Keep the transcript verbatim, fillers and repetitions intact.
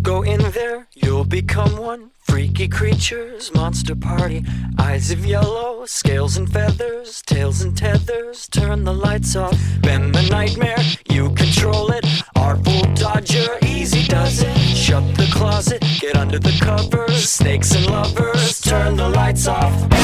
Go in there, you'll become one. Freaky creatures, monster party. Eyes of yellow, scales and feathers, tails and tethers. Turn the lights off, bend the nightmare, you control it. Artful dodger, easy does it. Shut the closet, get under the covers. Snakes and lovers, turn the lights off.